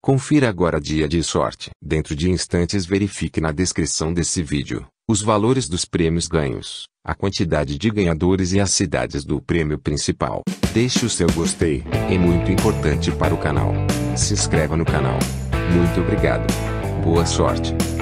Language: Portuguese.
Confira agora dia de sorte. Dentro de instantes verifique na descrição desse vídeo os valores dos prêmios ganhos, a quantidade de ganhadores e as cidades do prêmio principal. Deixe o seu gostei, é muito importante para o canal. Se inscreva no canal. Muito obrigado. Boa sorte.